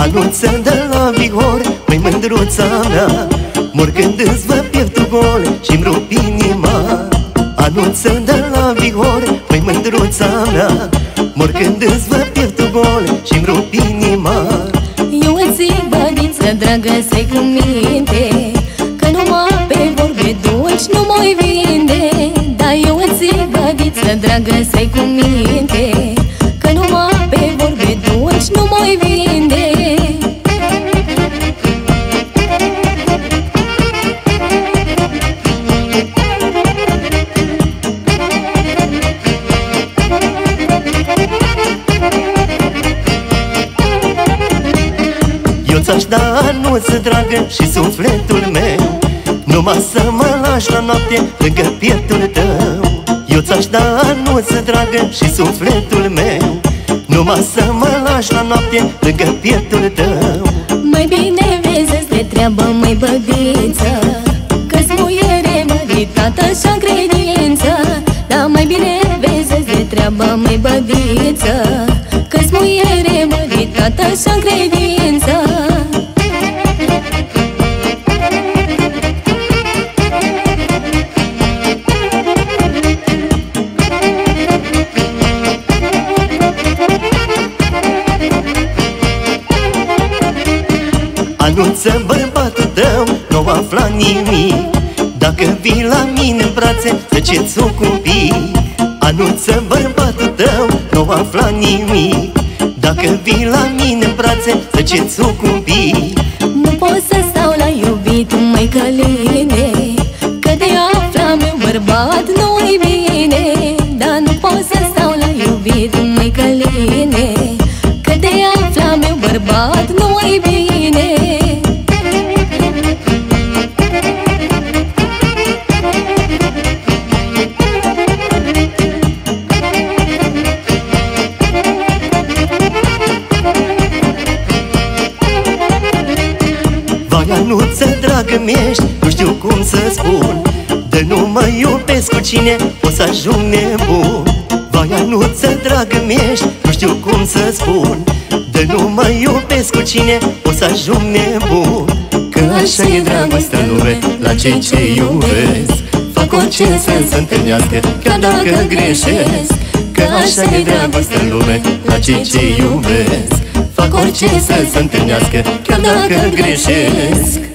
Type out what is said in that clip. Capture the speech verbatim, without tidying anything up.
Anunță de la Bihor, măi mândruța mea, mor când îți văd pieptul gol și-mi rup inima. Anunță de la Bihor, măi mândruța mea, mor când îți văd pieptul gol și-mi rup inima. Eu îți zic, bădiță dragă, stai cu minte, că numai pe vorbe dulci nu mai vinde. Dar eu îți zic, bădiță dragă, stai cu minte, că numai pe vorbe dulci nu mai vinde. Eu ți-aș da anuță dragă și sufletul meu, numai să mă lași la noapte lângă pieptul tău. Eu ți-aș da anuță dragă și sufletul meu, numai să mă lași la noapte lângă pieptul tău. Mai bine vezi de treabă, măi bădiță, că-s muiere măritată și-a credință. Dar mai bine vezi de treabă, măi bădiță, că-s muiere măritată și-a credință. Anunță bărbatul tău, nu afla nimic, dacă vii la mine în brațe, tăceți un cupic. Anunță bărbatul tău, nu afla nimic, dacă vii la mine în brațe, tăceți un cupic. Nu pot să stau la iubitul, măi Căline, că de afla meu bărbat nu-i bine. Dar nu pot să stau la iubitul, măi Căline, că de afla meu bărbat nu-i bine. Vai, Anuță, dragă mi-ești, nu știu cum să spun, de nu mă iubesc cu cine o să ajung nebun. Vai, Anuță, dragă mi-ești, nu știu cum să spun, de nu mă iubesc cu cine o să ajung nebun. Că așa e dragostea în lume la cei ce iubesc, fac orice să se întâlnească, chiar dacă greșesc. Că așa e dragostea în lume la cei ce iubesc, fac orice să se întâlnească, chiar dacă greșesc.